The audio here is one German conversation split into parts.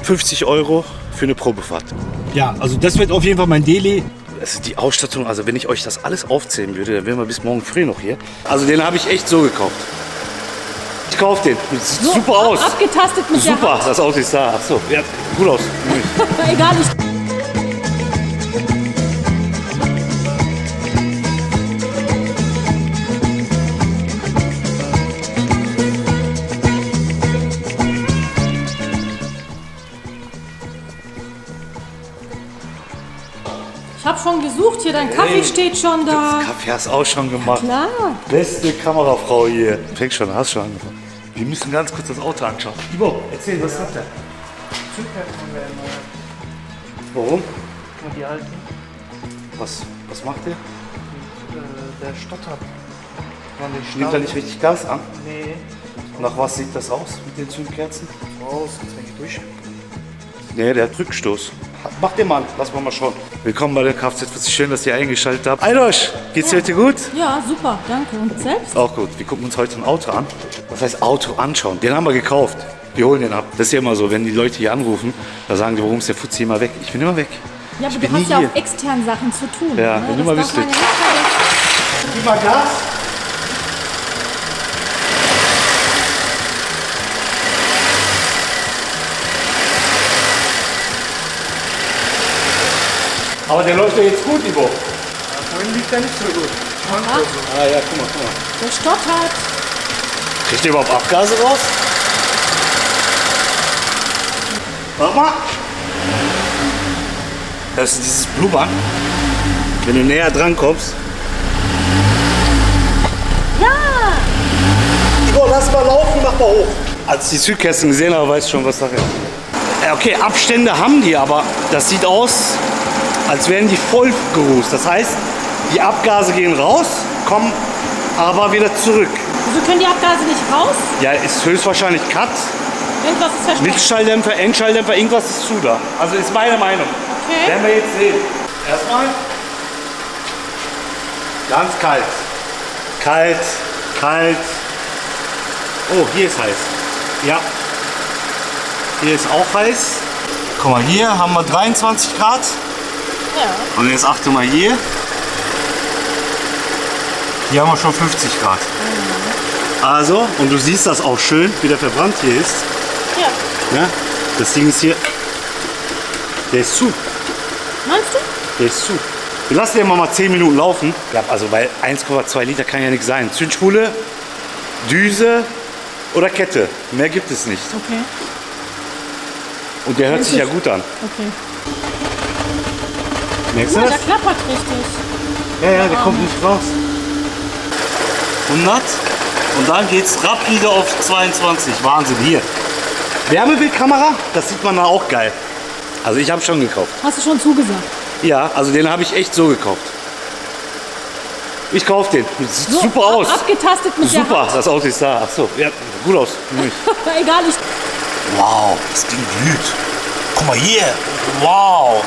50 € für eine Probefahrt. Ja, also das wird auf jeden Fall mein Daily. Das ist die Ausstattung, also wenn ich euch das alles aufzählen würde, dann wären wir bis morgen früh noch hier. Also den habe ich echt so gekauft. Ich kaufe den. Das sieht So, super aus. Abgetastet mit Super, der Hand. das Auto ist da. Achso, ja, gut aus. Egal, ich... Ich habe schon gesucht hier, dein Kaffee steht schon da. Das Kaffee hast du auch schon gemacht. Klar. Beste Kamerafrau hier. Fängt schon, hast schon angefangen. Wir müssen ganz kurz das Auto anschauen. Ivo, erzähl, was hat der? Warum? Und die alten, Was macht der? der stottert. Nimmt er nicht richtig Gas an? Nee, Nach was sieht das aus mit den Zündkerzen? raus, jetzt wenn ich durch. Nee, der hat Rückstoß. Mach den mal an, lass mal schauen. Willkommen bei der Kfz. Schön, dass ihr eingeschaltet habt. Einosch, geht's dir heute gut? Ja, super, danke. Und selbst? Auch gut. Wir gucken uns heute ein Auto an. Was heißt Auto anschauen? Den haben wir gekauft. Wir holen den ab. Das ist ja immer so, wenn die Leute hier anrufen, da sagen die, warum ist der Fuzzi immer weg? Ich bin immer weg. Ja, aber Ich du bin nie hast ja hier. auch extern Sachen zu tun. Ja, ne? wenn du Das mal darf wüsstest. man ja nicht vergessen. Gib mal Gas. Aber der läuft ja jetzt gut, Ivo. Vorhin liegt der nicht so gut. Ah ja, guck mal. Der stottert. Kriegt ihr überhaupt Abgase raus? Warte mal. Das ist dieses Blubbern. Wenn du näher dran kommst. Ja! Ivo, lass mal laufen, mach mal hoch. Als ich die Zündkerzen gesehen habe, weißt du schon, was Sache ist. Ja, okay, Abstände haben die, aber das sieht aus, als wären die voll gerußt. Das heißt, die Abgase gehen raus, kommen aber wieder zurück. Wieso können die Abgase nicht raus? Ja, ist höchstwahrscheinlich Cut. Irgendwas ist versteckt. Mittelschalldämpfer, Endschalldämpfer, irgendwas ist zu da. Also ist meine Meinung. Okay. Werden wir jetzt sehen. Erstmal ganz kalt. Kalt. Oh, hier ist heiß. Ja. Hier ist auch heiß. Guck mal, hier haben wir 23 Grad. Ja. Und jetzt achte mal hier. Hier haben wir schon 50 Grad. Also, und du siehst das auch schön, wie der verbrannt hier ist. Ja. Ja, das Ding ist hier, der ist zu, Meinst du? der ist zu. Wir lassen den mal 10 Minuten laufen. Ja, also weil 1,2 Liter kann ja nichts sein. Zündspule, Düse oder Kette, mehr gibt es nicht. Okay. Und der hört sich ja gut an. Okay. Merkst du Guck mal, das? der klappert richtig. Ja, der kommt nicht raus. 100 und dann geht's rapide auf 22. Wahnsinn, hier. Wärmebildkamera, das sieht man da auch geil. Also ich habe schon gekauft. Hast du schon zugesagt? Ja, also den habe ich echt so gekauft. Ich kaufe den. Sieht So, super aus. Abgetastet mit der Super, Hand. das Auto ist da. Achso, ja, gut aus. Egal, ich... Wow, das Ding glüht. Guck mal hier. Wow.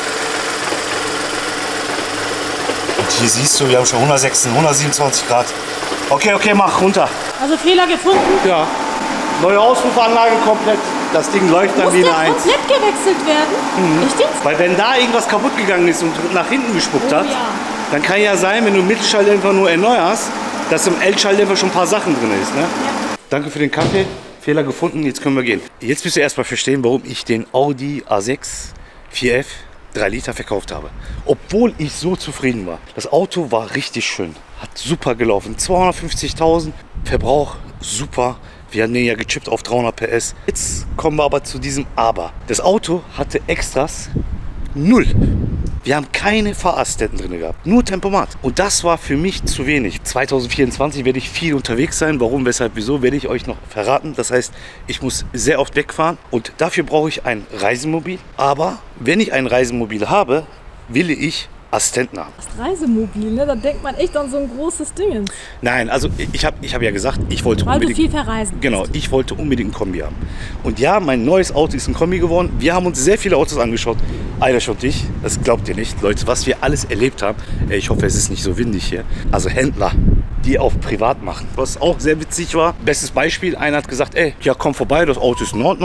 Und hier siehst du, wir haben schon 127 Grad. Okay, mach runter. Also Fehler gefunden. Ja. Neue Auspuffanlage komplett. Das Ding läuft dann Muss wie der eine 1. komplett gewechselt werden? Echt jetzt? Weil wenn da irgendwas kaputt gegangen ist und nach hinten gespuckt Oh hat, ja. dann kann ja sein, wenn du Mittelschalldämpfer nur erneuerst, dass im L-Schalldämpfer schon ein paar Sachen drin ist. Ne? Ja. Danke für den Kaffee. Fehler gefunden, jetzt können wir gehen. Jetzt müsst ihr erstmal verstehen, warum ich den Audi A6 4F 3 Liter verkauft habe. Obwohl ich so zufrieden war. Das Auto war richtig schön. Hat super gelaufen. 250.000 Verbrauch, super. Wir haben den ja gechippt auf 300 PS. Jetzt kommen wir aber zu diesem Aber. Das Auto hatte Extras 0. Wir haben keine Fahrassistenten drin gehabt, nur Tempomat. Und das war für mich zu wenig. 2024 werde ich viel unterwegs sein. Warum, weshalb, wieso, werde ich euch noch verraten. Das heißt, ich muss sehr oft wegfahren und dafür brauche ich ein Reisemobil. Aber wenn ich ein Reisemobil habe, will ich Assistenten haben. Das Reisemobil, ne? Da denkt man echt an so ein großes Ding. Nein, also ich hab ja gesagt, ich wollte Weil unbedingt... du viel verreisen Genau, ich wollte unbedingt ein Kombi haben. Und ja, mein neues Auto ist ein Kombi geworden. Wir haben uns sehr viele Autos angeschaut. Aydash und ich, das glaubt ihr nicht, Leute, was wir alles erlebt haben. Ich hoffe, es ist nicht so windig hier. Also Händler, die auf privat machen. Was auch sehr witzig war. Bestes Beispiel, einer hat gesagt, ey, ja komm vorbei, das Auto ist in Ordnung.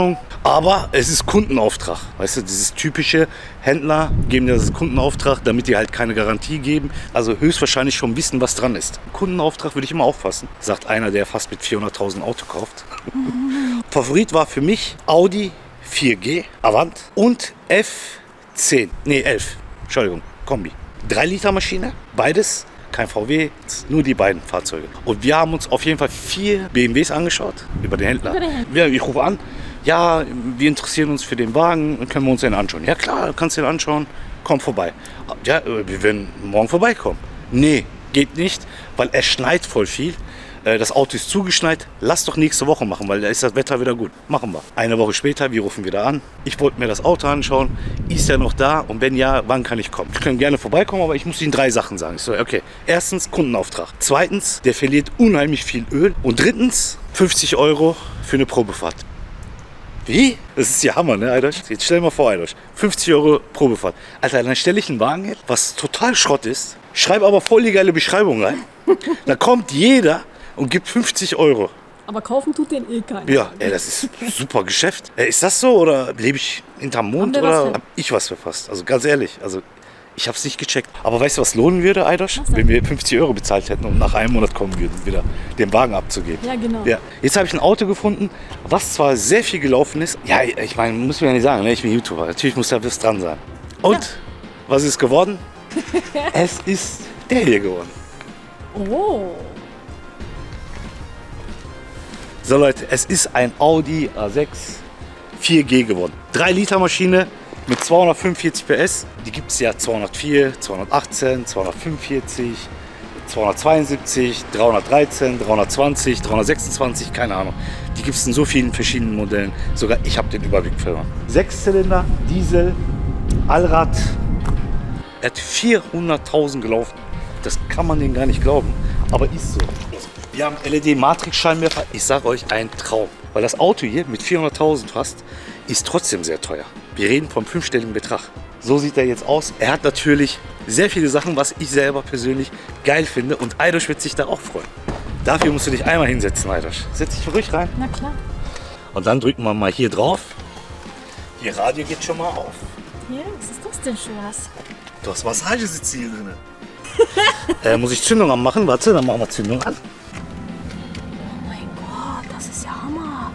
Aber es ist Kundenauftrag. Weißt du, dieses typische Händler geben dir das Kundenauftrag, damit die halt keine Garantie geben. Also höchstwahrscheinlich schon wissen, was dran ist. Kundenauftrag würde ich immer auffassen, sagt einer, der fast mit 400.000 Auto kauft. Favorit war für mich Audi 4G Avant und F10, nee 11, Entschuldigung, Kombi. 3 Liter Maschine, beides, kein VW, nur die beiden Fahrzeuge. Und wir haben uns auf jeden Fall 4 BMWs angeschaut, über den Händler. Ja, ich rufe an, ja, wir interessieren uns für den Wagen, können wir uns den anschauen? Ja klar, kannst du den anschauen, komm vorbei. Ja, wir werden morgen vorbeikommen. Nee, geht nicht, weil es schneit voll viel. Das Auto ist zugeschneit, lass doch nächste Woche machen, weil da ist das Wetter wieder gut. Machen wir. Eine Woche später, wir rufen wieder an. Ich wollte mir das Auto anschauen. Ist er noch da? Und wenn ja, wann kann ich kommen? Ich kann gerne vorbeikommen, aber ich muss Ihnen 3 Sachen sagen. Ich so, okay. Erstens, Kundenauftrag. Zweitens, der verliert unheimlich viel Öl. Und drittens, 50 € für eine Probefahrt. Wie? Das ist ja Hammer, ne, Eidosch? Jetzt stell dir mal vor, Eidosch. 50 € Probefahrt. Alter, dann stelle ich einen Wagen hin, was total Schrott ist, schreibe aber voll die geile Beschreibung rein. Da kommt jeder und gibt 50 €. Aber kaufen tut den eh keiner. Ja, ey, das ist ein super Geschäft. Ist das so oder lebe ich hinterm Mond oder habe ich was verpasst? Also ganz ehrlich, also ich habe es nicht gecheckt. Aber weißt du, was lohnen würde, Eidosch? Wenn wir 50 € bezahlt hätten und nach einem Monat kommen würden, wieder den Wagen abzugeben. Ja, genau. Ja. Jetzt habe ich ein Auto gefunden, was zwar sehr viel gelaufen ist. Ja, ich meine, muss mir ja nicht sagen, ne? Ich bin YouTuber. Natürlich muss da was dran sein. Und Ja. was ist geworden? Es ist der hier geworden. Oh. So Leute, es ist ein Audi A6 4G geworden. 3 Liter Maschine mit 245 PS. Die gibt es ja 204, 218, 245, 272, 313, 320, 326, keine Ahnung. Die gibt es in so vielen verschiedenen Modellen. Sogar ich habe den Überblick verloren. 6-Zylinder, Diesel, Allrad. Er hat 400.000 gelaufen. Das kann man denen gar nicht glauben, aber ist so. Wir haben LED-Matrix-Scheinwerfer. Ich sage euch, ein Traum. Weil das Auto hier mit 400.000 fast ist trotzdem sehr teuer. Wir reden vom 5-stelligen Betrag. So sieht er jetzt aus. Er hat natürlich sehr viele Sachen, was ich selber persönlich geil finde. Und Eidosch wird sich da auch freuen. Dafür musst du dich einmal hinsetzen, Eidosch. Setz dich ruhig rein. Na klar. Und dann drücken wir mal hier drauf. Hier Radio geht schon mal auf. Ja, was ist das denn Schönes? Du hast Massagesitze hier drin. Muss ich Zündung anmachen? Warte, dann machen wir Zündung an. Oh mein Gott, das ist ja Hammer.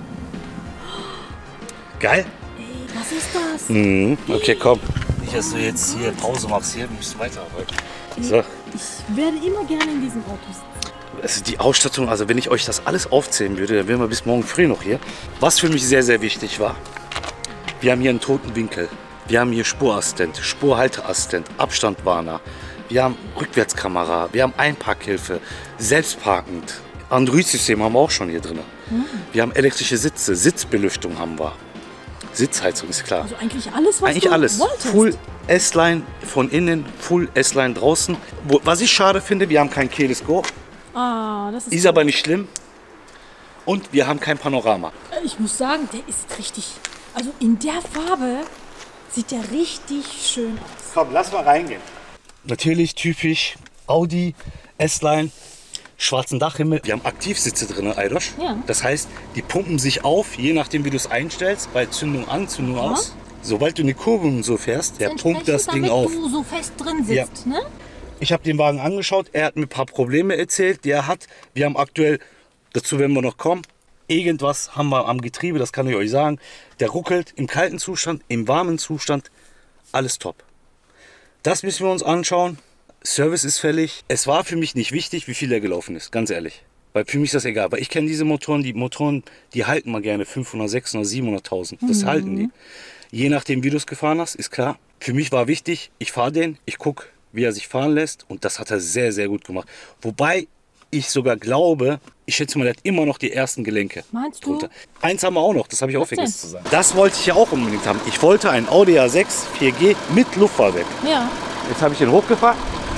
Geil? Ey, was ist das? Mhm. Okay, komm. Nicht, dass du jetzt hier Pause machst, hier musst du weiterarbeiten. So. Ich werde immer gerne in diesem Auto sitzen. Also die Ausstattung, also wenn ich euch das alles aufzählen würde, dann wären wir bis morgen früh noch hier. Was für mich sehr, sehr wichtig war, wir haben hier einen toten Winkel. Wir haben hier Spurassistent, Spurhalteassistent, Abstandwarner. Wir haben Rückwärtskamera, wir haben Einparkhilfe, selbstparkend. Android-System haben wir auch schon hier drin. Wir haben elektrische Sitze, Sitzbelüftung haben wir. Sitzheizung ist klar. Also eigentlich alles, was Eigentlich du alles. wolltest. Full S-Line von innen, Full S-Line draußen. Was ich schade finde, wir haben kein Keyless Go. Ah, das ist... Ist aber nicht schlimm. Und wir haben kein Panorama. Ich muss sagen, der ist richtig... Also in der Farbe sieht der richtig schön aus. Komm, lass mal reingehen. Natürlich typisch Audi S-Line, schwarzen Dachhimmel. Wir haben Aktivsitze drin, Eidosch. Ja. Das heißt, die pumpen sich auf, je nachdem wie du es einstellst, bei Zündung an, Zündung aus. Sobald du eine Kurve und so fährst, der pumpt das Ding damit auf. du so fest drin sitzt, ne? Ich habe den Wagen angeschaut, er hat mir ein paar Probleme erzählt, die er hat. Wir haben aktuell, dazu werden wir noch kommen, irgendwas haben wir am Getriebe, das kann ich euch sagen. Der ruckelt im kalten Zustand, im warmen Zustand, alles top. Das müssen wir uns anschauen. Service ist fällig. Es war für mich nicht wichtig, wie viel er gelaufen ist, ganz ehrlich. Weil für mich ist das egal. Weil ich kenne diese Motoren, die halten mal gerne 500, 600, 700.000. Das halten die. Je nachdem, wie du es gefahren hast, ist klar. Für mich war wichtig, ich fahre den, ich gucke, wie er sich fahren lässt. Und das hat er sehr, sehr gut gemacht. Wobei ich sogar glaube, ich schätze mal, der hat immer noch die ersten Gelenke. Meinst du? Drunter. Eins haben wir auch noch, das habe ich auch denn? vergessen zu sagen. Das wollte ich ja auch unbedingt haben. Ich wollte einen Audi A6 4G mit Luftfahrwerk. Ja. Jetzt habe ich den hochgefahren.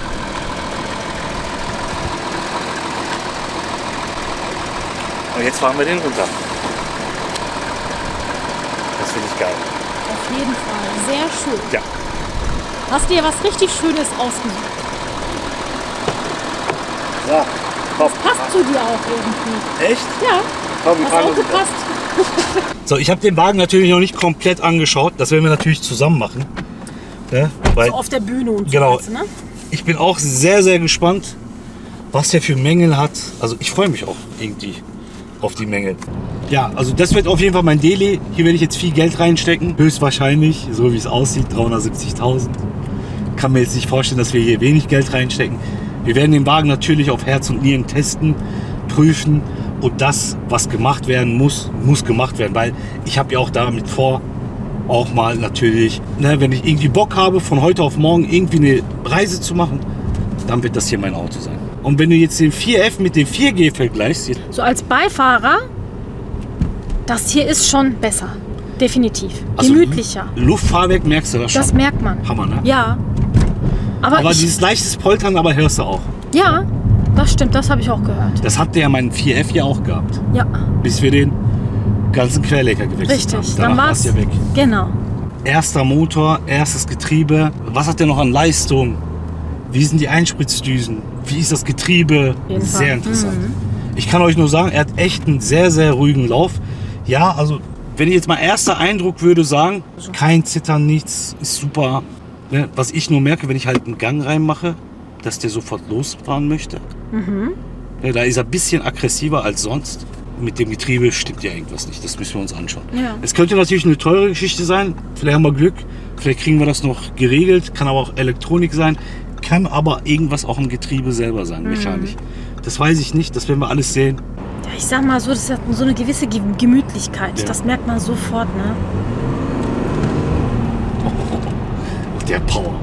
Und jetzt fahren wir den runter. Das finde ich geil. Auf jeden Fall. Sehr schön. Ja. Hast dir was richtig Schönes ausgesucht. So, komm. Passt zu dir auch irgendwie. Echt? Ja. Komm, wir Das fahren Auto runter. passt So, ich habe den Wagen natürlich noch nicht komplett angeschaut. Das werden wir natürlich zusammen machen. Ja, weil, So auf der Bühne und so. Genau. Meinst du, ne? ich bin auch sehr, sehr gespannt, was der für Mängel hat. Also ich freue mich auch irgendwie auf die Mängel. Ja, also das wird auf jeden Fall mein Daily. Hier werde ich jetzt viel Geld reinstecken. Höchstwahrscheinlich, so wie es aussieht, 370.000. Kann mir jetzt nicht vorstellen, dass wir hier wenig Geld reinstecken. Wir werden den Wagen natürlich auf Herz und Nieren testen, prüfen. Und das, was gemacht werden muss, muss gemacht werden. Weil ich habe ja auch damit vor, auch mal natürlich, ne, wenn ich irgendwie Bock habe, von heute auf morgen irgendwie eine Reise zu machen, dann wird das hier mein Auto sein. Und wenn du jetzt den 4F mit dem 4G vergleichst, So als Beifahrer, das hier ist schon besser. Definitiv. also Gemütlicher. Luftfahrwerk merkst du das schon. Das merkt man. Hammer, ne? Ja. Aber Aber ich, dieses leichtes Poltern, aber hörst du auch. ja, das stimmt, das habe ich auch gehört. Das hatte ja mein 4F ja auch gehabt, Ja, bis wir den ganzen Querlenker gewechselt richtig. haben. Dann Danach war war's es ja weg. Genau. Erster Motor, erstes Getriebe. Was hat der noch an Leistung? Wie sind die Einspritzdüsen? Wie ist das Getriebe? jeden Sehr Fall. interessant. Ich kann euch nur sagen, er hat echt einen sehr, sehr ruhigen Lauf. Ja, also wenn ich jetzt mal erster Eindruck würde sagen, kein Zittern, nichts, ist super. Ne, was ich nur merke, wenn ich halt einen Gang reinmache, dass der sofort losfahren möchte. Ja, da ist er ein bisschen aggressiver als sonst. Mit dem Getriebe stimmt ja irgendwas nicht. Das müssen wir uns anschauen. Ja. Es könnte natürlich eine teure Geschichte sein. Vielleicht haben wir Glück. Vielleicht kriegen wir das noch geregelt. Kann aber auch Elektronik sein. Kann aber irgendwas auch im Getriebe selber sein, mechanisch. Das weiß ich nicht. Das werden wir alles sehen. Ja, ich sag mal so, das hat so eine gewisse Gemütlichkeit. Ja. Das merkt man sofort, ne? Der Power.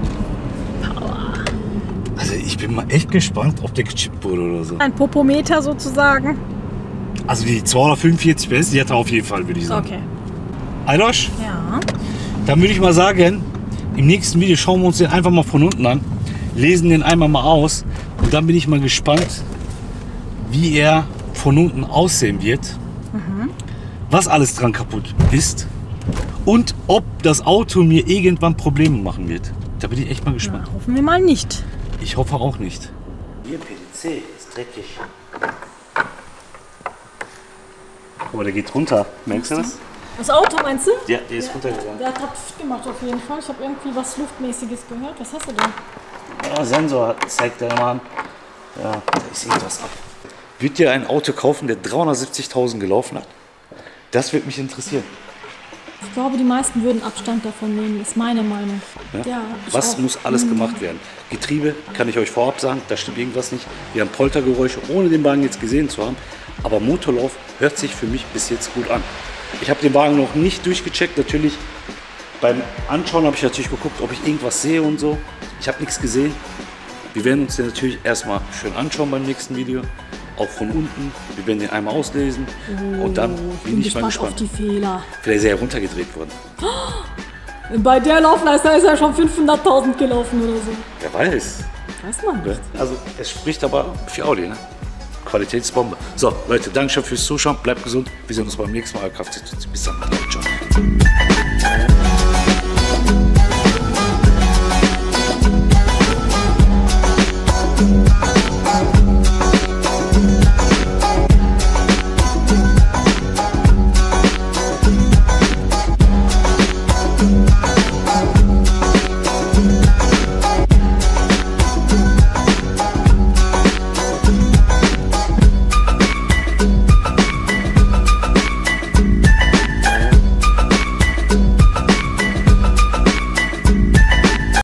Also ich bin mal echt gespannt, ob der gechippt wurde oder so. Ein Popometer sozusagen. Also die 245 PS, die hat er auf jeden Fall, würde ich sagen. Okay. Eidosch, Ja. dann würde ich mal sagen, im nächsten Video schauen wir uns den einfach mal von unten an, lesen den einmal mal aus und dann bin ich mal gespannt, wie er von unten aussehen wird, was alles dran kaputt ist und ob das Auto mir irgendwann Probleme machen wird. Da bin ich echt mal gespannt. Na, hoffen wir mal nicht. Ich hoffe auch nicht. Hier PDC ist dreckig. Aber der geht runter. Merkst du das? Das Auto meinst du? Ja, der ist runtergegangen. Der hat Pfft gemacht auf jeden Fall. Ich habe irgendwie was Luftmäßiges gehört. Was hast du denn? Ja, Sensor zeigt der mal an. Ja, da ist irgendwas ab. Würdet ihr ein Auto kaufen, der 370.000 gelaufen hat? Das würde mich interessieren. Ich glaube, die meisten würden Abstand davon nehmen. Ist meine Meinung. Ja, ich Was auch. muss alles gemacht werden? Getriebe, kann ich euch vorab sagen, da stimmt irgendwas nicht. Wir haben Poltergeräusche, ohne den Wagen jetzt gesehen zu haben. Aber Motorlauf hört sich für mich bis jetzt gut an. Ich habe den Wagen noch nicht durchgecheckt. Natürlich beim Anschauen habe ich natürlich geguckt, ob ich irgendwas sehe und so. Ich habe nichts gesehen. Wir werden uns den natürlich erstmal schön anschauen beim nächsten Video. Auch von unten. Wir werden den einmal auslesen. Und dann bin ich mal auf gespannt. die Fehler. Vielleicht ist er ja runtergedreht worden. Bei der Laufleistung ist er schon 500.000 gelaufen oder so. Wer weiß. Weiß man nicht. Also es spricht aber für Audi, ne? Qualitätsbombe. So, Leute, danke schön fürs Zuschauen. Bleibt gesund. Wir sehen uns beim nächsten Mal. Bis dann. Ciao.